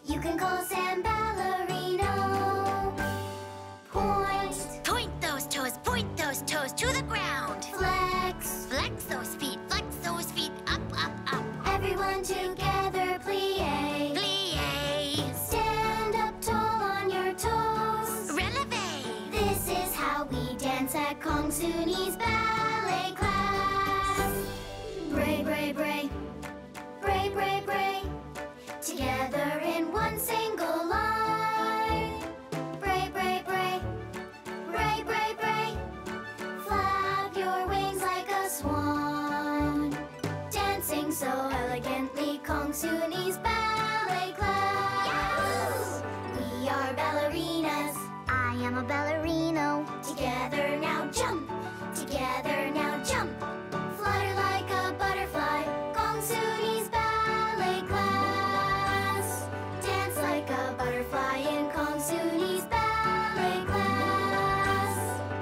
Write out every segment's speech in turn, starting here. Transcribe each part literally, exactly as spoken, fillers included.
You can call Sam Ballerino. Point. Point those toes, point those toes to the ground. Flex. Flex those feet, flex those feet, up, up, up. Everyone together, plie. Plie. Stand up tall on your toes. Releve. This is how we dance at Kong Sooni's ballet class. Bray, bray, bray. Bray, bray, bray. Together in one single line. Bray, bray, bray. Bray, bray, bray. Flap your wings like a swan. Dancing so elegantly, Kong Sooni's ballet class. Yes! We are ballerinas. I am a ballerino. Together now jump. Together now jump. Flutter like a butterfly. Kong Sooni's ballet class. Dance like a butterfly in Kong Sooni's ballet class.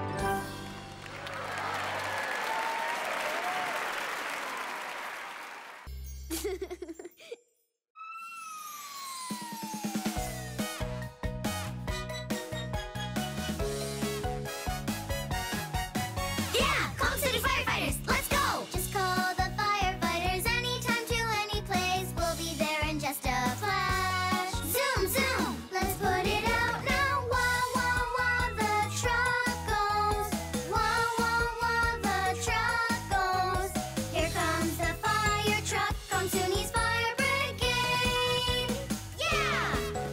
Yeah! Kong City Firefighters, let's go! Just call the firefighters anytime to any place. We'll be there in just a flash. Zoom, zoom! Let's put it out now. Wah, wah, wah, the truck goes. Wah, wah, wah, the truck goes. Here comes the fire truck, Kong Sooni's Fire Brigade. Yeah!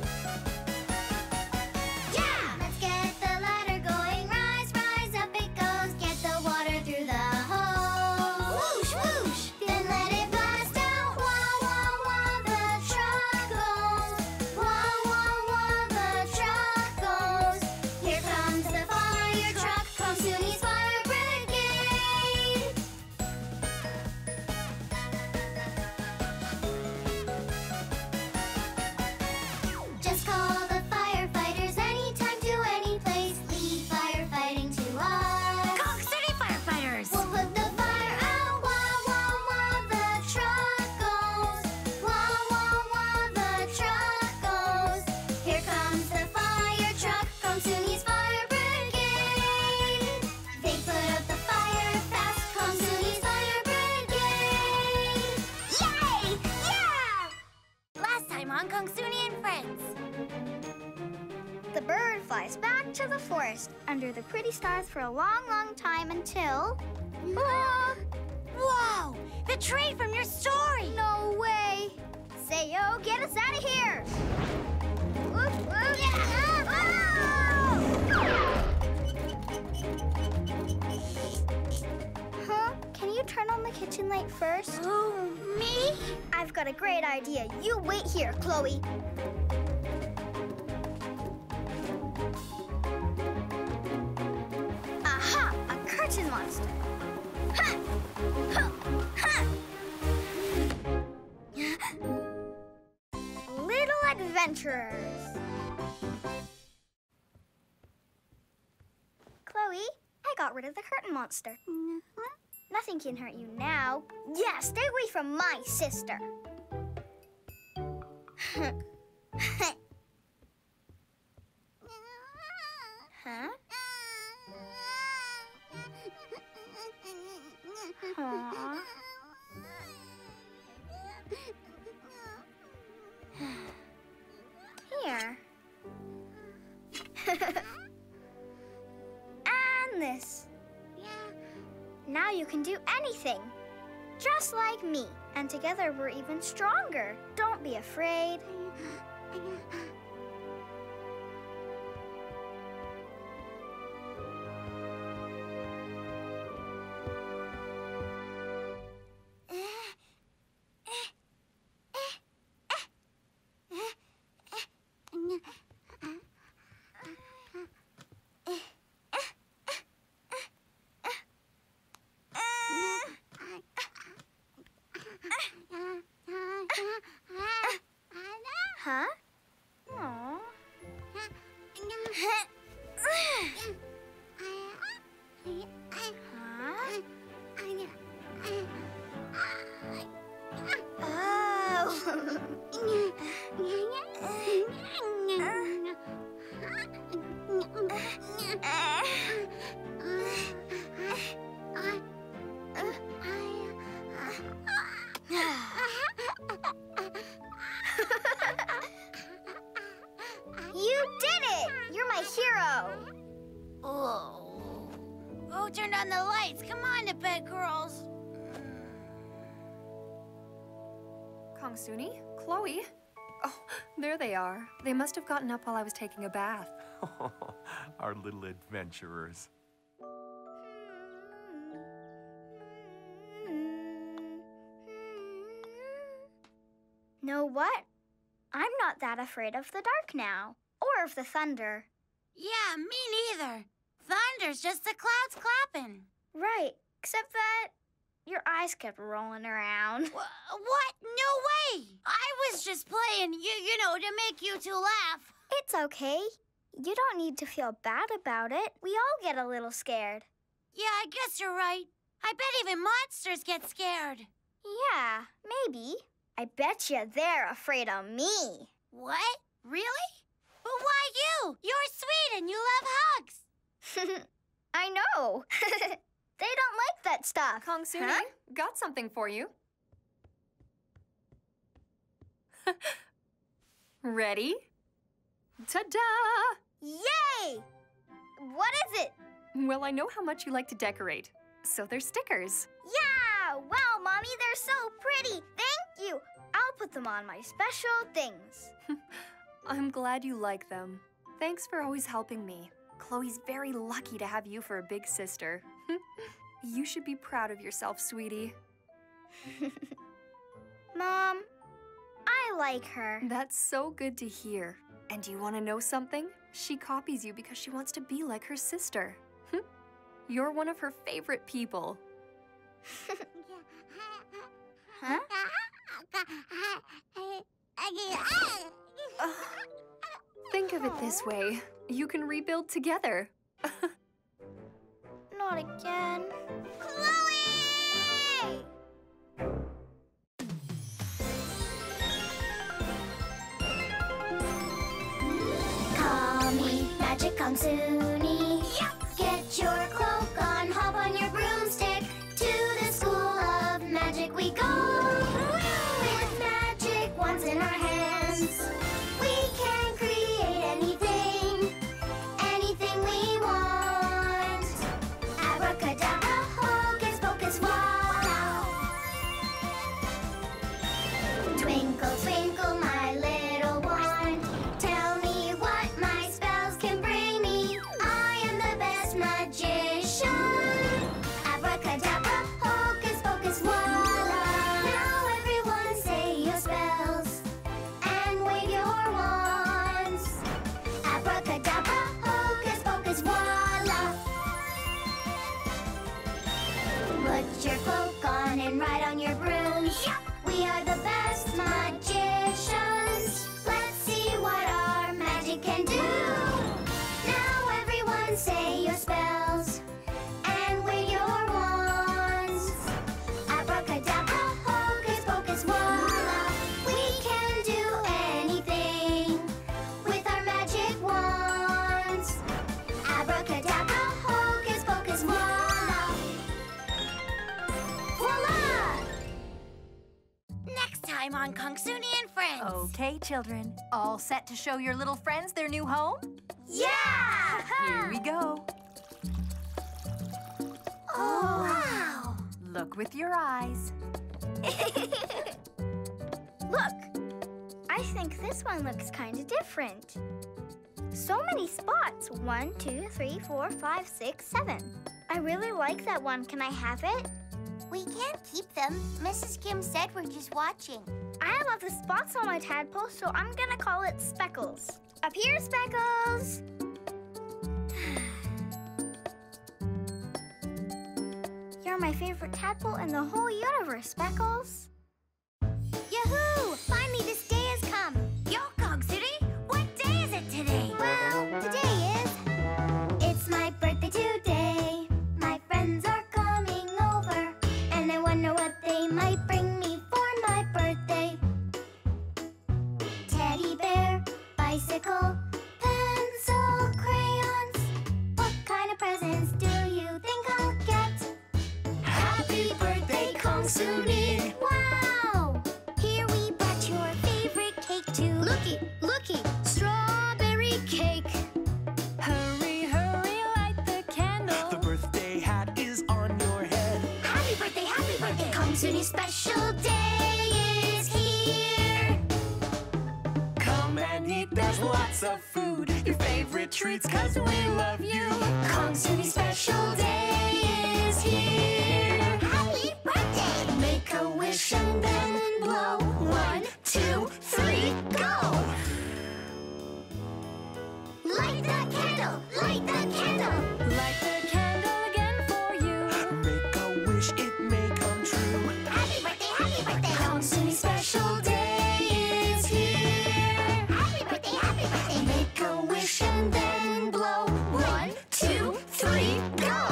Yeah! Let's get the ladder going. Rise, rise, up it goes. Get the water through the hose. Whoosh, whoosh. Then let it blast out. Wah, wah, wah, the truck goes. Wah, wah, wah, the truck goes. Here comes the fire truck, Kong Sooni's Fire Brigade. Just call the firefighters anytime to any place. Lead firefighting to us. Kong City Firefighters! We'll put the fire out. Wah, wah, wah, the truck goes. Wah, wah, wah, the truck goes. Here comes the fire truck, Kong Sooni's Fire Brigade. They put out the fire fast, Kong Sooni's Fire Brigade. Yay! Yeah! Last time on Kong Soonie and Friends. The bird flies back to the forest under the pretty stars for a long, long time until... Ah! Whoa! The train from your story! No way! Sayo, get us out of here! Whoop, whoop. Huh? Can you turn on the kitchen light first? Oh, me? I've got a great idea. You wait here, Chloe. Aha! A curtain monster. Ha! Ha! Ha! Little adventurers. Chloe, I got rid of the curtain monster. Nothing can hurt you now. Yeah, stay away from my sister. Huh? Aw. Here. And this. Now you can do anything. Just like me. And together we're even stronger. Don't be afraid. Huh? You did it! You're my hero! Oh. Who turned on the lights? Come on to bed, girls. Kongsuni? Chloe? Oh, there they are. They must have gotten up while I was taking a bath. Our little adventurers. Know what? I'm not that afraid of the dark now, or of the thunder. Yeah, me neither. Thunder's just the clouds clapping. Right, except that your eyes kept rolling around. Wh what? No way! I was just playing, you, you know, to make you two laugh. It's okay. You don't need to feel bad about it. We all get a little scared. Yeah, I guess you're right. I bet even monsters get scared. Yeah, maybe. I bet you they're afraid of me. What? Really? But why you? You're sweet and you love hugs. I know. They don't like that stuff. Kongsuni, Huh? got something for you. Ready? Ta-da! Yay! What is it? Well, I know how much you like to decorate, so they're stickers. Yeah! Wow, Mommy, they're so pretty. Thank you. I'll put them on my special things. I'm glad you like them. Thanks for always helping me. Chloe's very lucky to have you for a big sister. You should be proud of yourself, sweetie. Mom, I like her. That's so good to hear. And do you want to know something? She copies you because she wants to be like her sister. You're one of her favorite people. Huh? Think of it this way. You can rebuild together. Not again. Chloe! Call me Magic Kongsuni. Get your cloak on, hop on your broomstick. To the school of magic we go. With magic wands in our hands, we can create anything, anything we want. Abracadabra, hocus pocus, voila. Twinkle, twinkle, my little wand. Tell me what my spells can bring me. I am the best magician. Abracadabra, hocus pocus, voila. Now everyone say your spells and wave your wands. Abracadabra, hocus pocus, voila. Put your cloak on and ride on your brooms. We are the best magicians. Let's see what our magic can do. Now everyone say your spells and wave your wands. Abracadabra, hocus pocus, voila. We can do anything with our magic wands. Abracadabra, hocus pocus, voila. Voila! Next time on Kongsuni and Friends. Okay, children. All set to show your little friends their new home? Yeah! Here we go. Oh, wow. Look with your eyes. Look, I think this one looks kind of different. So many spots. One, two, three, four, five, six, seven. I really like that one. Can I have it? We can't keep them. Missus Kim said we're just watching. I love the spots on my tadpole, so I'm gonna call it Speckles. Up here, Speckles! You're my favorite tadpole in the whole universe, Speckles. Yahoo! Finally, this day has come. Yo, Kongsuni, what day is it today? Well, today is. It's my birthday today. My friends are coming over, and I wonder what they might bring me for my birthday. bicycle, pencil, crayons. What kind of presents do you think I'll get? Happy birthday, Kong Suni! Wow! Here we brought your favorite cake too. Looky, looky, strawberry cake. Hurry, hurry, light the candle. The birthday hat is on your head. Happy birthday, happy birthday, Kong Suni's special day is here. Come and eat, there's lots of food. Your favorite treats, cause we love you. Kong Suni's special day is here. Happy birthday! Make a wish and then blow. One, two, three, go! Light the candle, light the candle. Light the candle again for you. Make a wish, it may come true. Happy birthday, happy birthday, Kong Suni's special day is here. Happy birthday, happy birthday. Make a wish and then blow. One, two, three, go!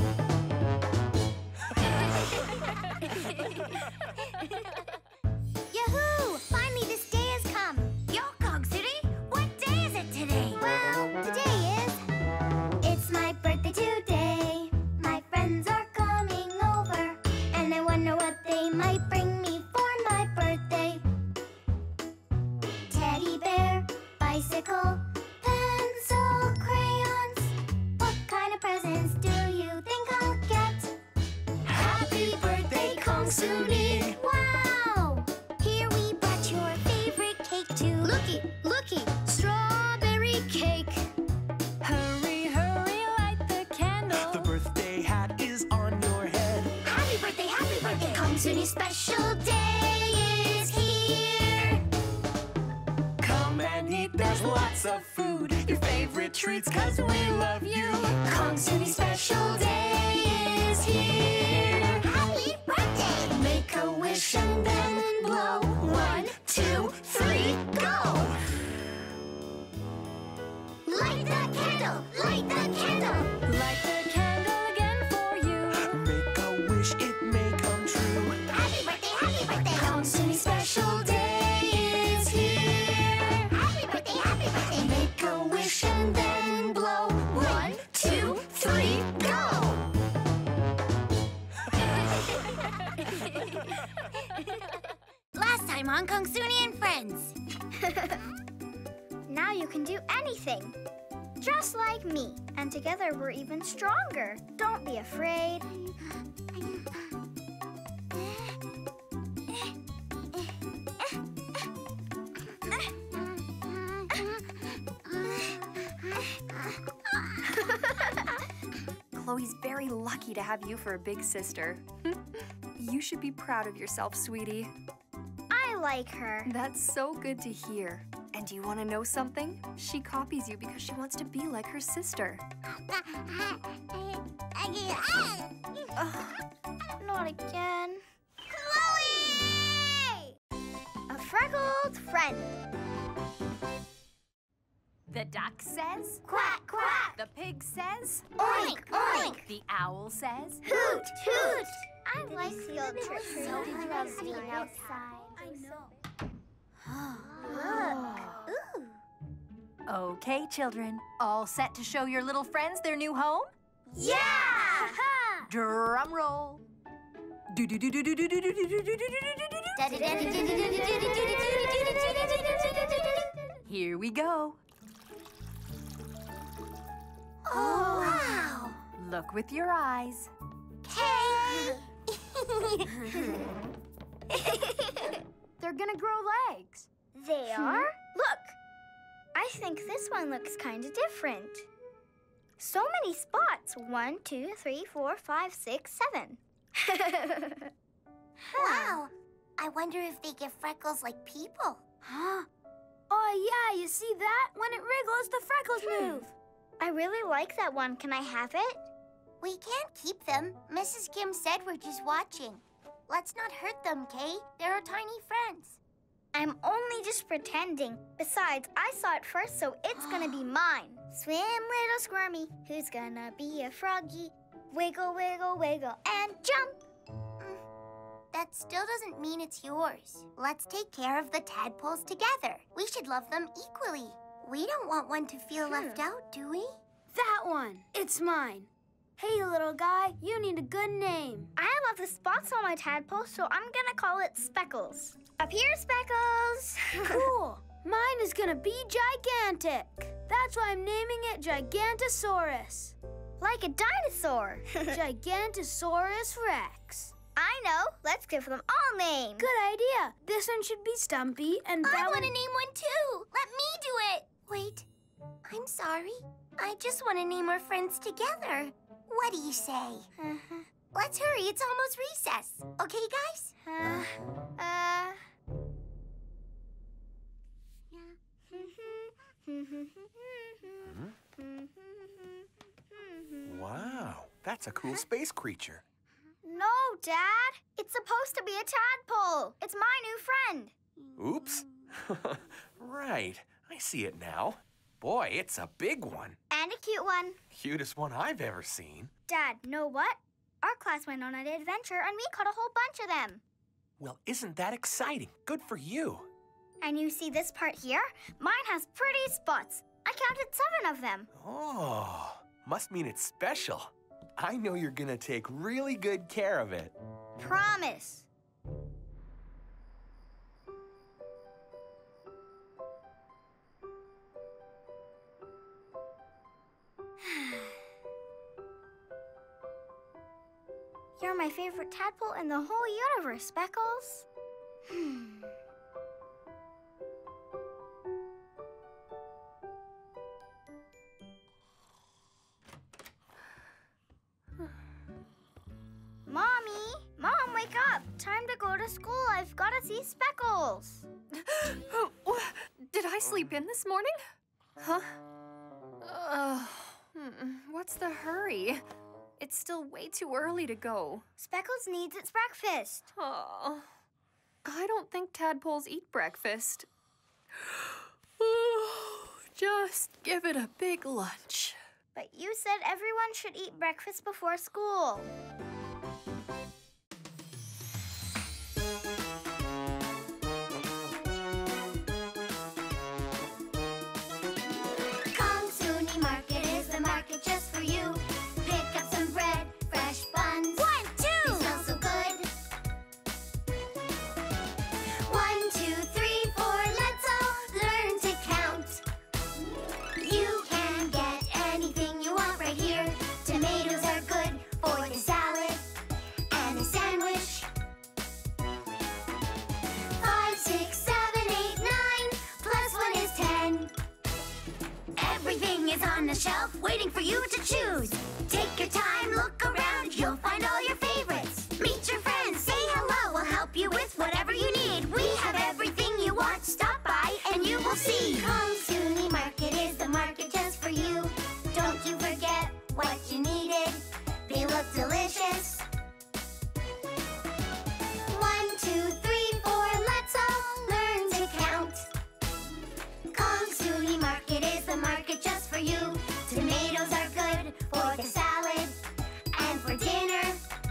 Yahoo! Finally, this day has come. Yo, Kong City, what day is it today? Well, today is. It's my birthday today. My friends are coming over, and I wonder what they might bring me for my birthday. Teddy bear, bicycle, pencil, crayons. What kind of presents do you think I'll get? Happy birthday, Kong Suni! Wow! Here we brought your favorite cake too. Looky, looky, strawberry cake. Hurry, hurry, light the candle. The birthday hat is on your head. Happy birthday, happy birthday, Kong Suni's special day is here. Come and eat, there's lots of food. Your favorite treats, cause we love you. Kong Suni's special day is here. Happy birthday! Make a wish and then blow. One, two, three, go! Light the candle, light the candle. Light the candle again for you. Make a wish, it may come true. Happy birthday, happy birthday, Kong Suni's special day is here. Happy birthday, happy birthday. Make a wish and then blow. One, two, three, go! Last time on Kong Suni and Friends. Now you can do anything. Just like me. And together we're even stronger. Don't be afraid. Chloe's very lucky to have you for a big sister. You should be proud of yourself, sweetie. I like her. That's so good to hear. And do you want to know something? She copies you because she wants to be like her sister. Ugh, not again. Chloe! A freckled friend. The duck says, Quack, quack. the pig says, Oink, oink. the owl says, Hoot, hoot. I like field trips. So Did you love guys being like it? outside. I know. Okay, children, all set to show your little friends their new home? Yeah! Drum roll. Here we go. Oh, wow. Look with your eyes. Hey! They're gonna grow legs. They are? Look! I think this one looks kind of different. So many spots. One, two, three, four, five, six, seven. Wow. I wonder if they get freckles like people. Huh? Oh, yeah, you see that? When it wriggles, the freckles move. I really like that one. Can I have it? We can't keep them. Missus Kim said we're just watching. Let's not hurt them, Kay. They're our tiny friends. I'm only just pretending. Besides, I saw it first, so it's gonna be mine. Swim, little squirmy, who's gonna be a froggy? Wiggle, wiggle, wiggle, and jump. That still doesn't mean it's yours. Let's take care of the tadpoles together. We should love them equally. We don't want one to feel left out, do we? That one. It's mine. Hey, little guy, you need a good name. I love the spots on my tadpole, so I'm gonna call it Speckles. Up here, Speckles. Cool. Mine is gonna be gigantic. That's why I'm naming it Gigantosaurus. Like a dinosaur. Gigantosaurus Rex. I know. Let's give them all names. Good idea. This one should be Stumpy, and that I one... want to name one too. Let me do it. Wait, I'm sorry. I just want to name our friends together. What do you say? Uh-huh. Let's hurry. It's almost recess. Okay, guys? Uh, uh... Wow, that's a cool space creature. No, Dad. It's supposed to be a tadpole. It's my new friend. Oops. Right, I see it now. Boy, it's a big one. And a cute one. Cutest one I've ever seen. Dad, know what? Our class went on an adventure and we caught a whole bunch of them. Well, isn't that exciting? Good for you. And you see this part here? Mine has pretty spots. I counted seven of them. Oh, must mean it's special. I know you're gonna take really good care of it. Promise. You're my favorite tadpole in the whole universe, Speckles. Hmm. Mommy! Mom, wake up! Time to go to school. I've got to see Speckles. Did I sleep in this morning? Huh? Uh, what's the hurry? It's still way too early to go. Speckles needs its breakfast. Oh, I don't think tadpoles eat breakfast. Just give it a big lunch. But you said everyone should eat breakfast before school. Kongsuni Market is the market just for you. Pick up some bread, fresh buns. One, two. They smell so good. One, two, three, four, let's all learn to count. You can get anything you want right here. Tomatoes are good for the salad and a sandwich. Five, six, seven, eight, nine, plus one is ten. Everything is on the shelf, waiting for you to choose. Take your time, look around, you'll find all your favorites. Meet your friends, say hello, we'll help you with whatever you need. We have everything you want, stop by and you will see. Kongsuni Market is the market just for you. Don't you forget what you needed. They look delicious. One, two, three, four, let's all learn to count. Kongsuni Market is the market just for you. Tomatoes are good for the salad and for dinner.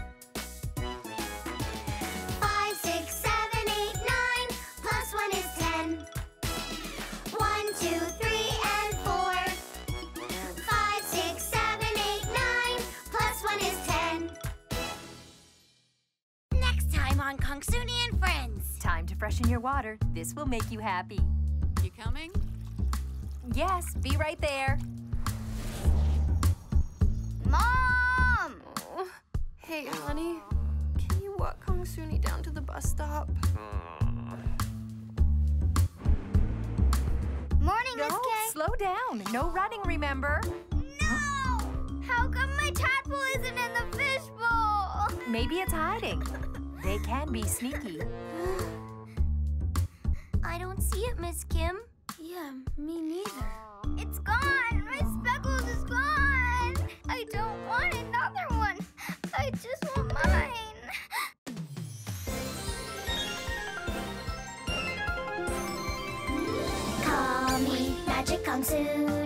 Five, six, seven, eight, nine, plus one is ten. One, two, three, and four. Five, six, seven, eight, nine, plus one is ten. Next time on Kongsuni and Friends. Time to freshen your water. This will make you happy. You coming? Yes, be right there. Mom! Oh, hey, honey. Can you walk Kongsuni down to the bus stop? Morning, Miss No, K. slow down. No running, remember? No! How come my tadpole isn't in the fishbowl? Maybe it's hiding. They can be sneaky. I don't see it, Miss Kim. Yeah, me neither. It's gone! My Speckles is gone! I don't want another one. I just want mine. Call me Magic Kongsuni.